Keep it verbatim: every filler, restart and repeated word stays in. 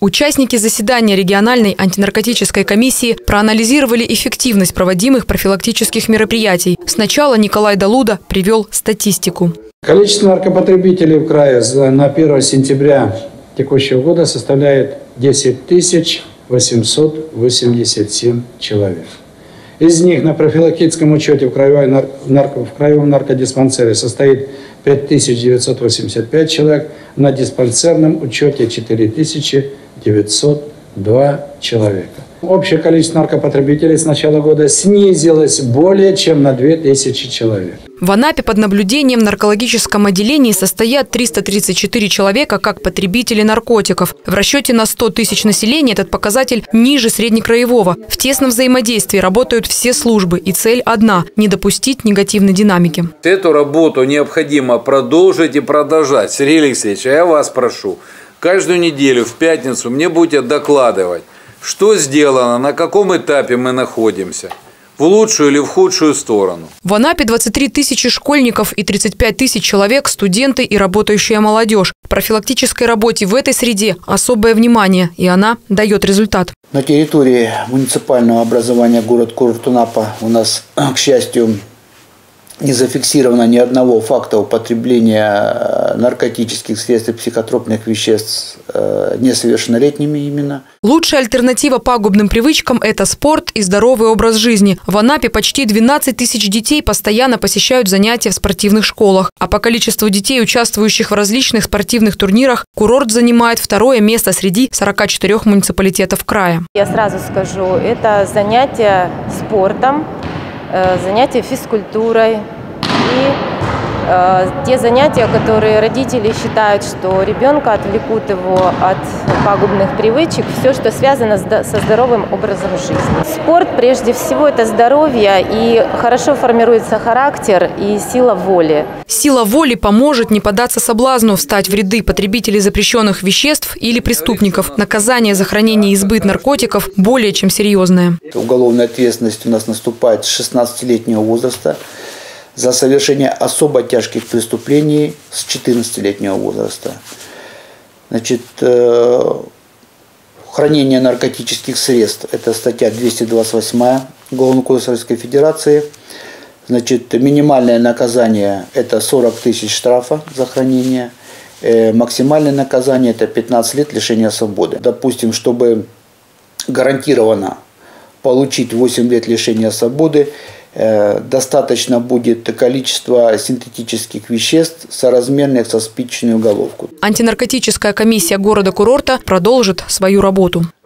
Участники заседания региональной антинаркотической комиссии проанализировали эффективность проводимых профилактических мероприятий. Сначала Николай Далуда привел статистику. Количество наркопотребителей в крае на первое сентября текущего года составляет десять тысяч восемьсот восемьдесят семь человек. Из них на профилактическом учете в, краевой, нарко, в краевом наркодиспансере состоит пять тысяч девятьсот восемьдесят пять человек, на диспансерном учете четыре тысячи девятьсот два человека. Общее количество наркопотребителей с начала года снизилось более чем на две тысячи человек. В Анапе под наблюдением в наркологическом отделении состоят триста тридцать четыре человека как потребители наркотиков. В расчете на сто тысяч населения этот показатель ниже среднекраевого. В тесном взаимодействии работают все службы, и цель одна – не допустить негативной динамики. Эту работу необходимо продолжить и продолжать. Сергей Алексеевич, а я вас прошу, каждую неделю в пятницу мне будете докладывать, что сделано, на каком этапе мы находимся. В лучшую или в худшую сторону. В Анапе двадцать три тысячи школьников и тридцать пять тысяч человек – студенты и работающая молодежь. Профилактической работе в этой среде особое внимание, и она дает результат. На территории муниципального образования город-курорт Анапа у нас, к счастью, не зафиксировано ни одного факта употребления наркотических средств и психотропных веществ несовершеннолетними именно. Лучшая альтернатива пагубным привычкам – это спорт и здоровый образ жизни. В Анапе почти двенадцать тысяч детей постоянно посещают занятия в спортивных школах. А по количеству детей, участвующих в различных спортивных турнирах, курорт занимает второе место среди сорока четырёх муниципалитетов края. Я сразу скажу, это занятия спортом, занятия физкультурой и э, те занятия, которые родители считают, что ребенка отвлекут его от пагубных привычек, все, что связано с, со здоровым образом жизни. Спорт, прежде всего, это здоровье, и хорошо формируется характер и сила воли. Сила воли поможет не поддаться соблазну встать в ряды потребителей запрещенных веществ или преступников. Наказание за хранение и избыт наркотиков более чем серьезное. Уголовная ответственность у нас наступает с шестнадцатилетнего возраста, за совершение особо тяжких преступлений с четырнадцатилетнего возраста. Значит, хранение наркотических средств – это статья двести двадцать восемь Уголовного кодекса Российской Федерации. Значит, минимальное наказание – это сорок тысяч штрафа за хранение. Максимальное наказание – это пятнадцать лет лишения свободы. Допустим, чтобы гарантированно получить восемь лет лишения свободы, достаточно будет количество синтетических веществ, соразмерных со спичечную головку. Антинаркотическая комиссия города-курорта продолжит свою работу.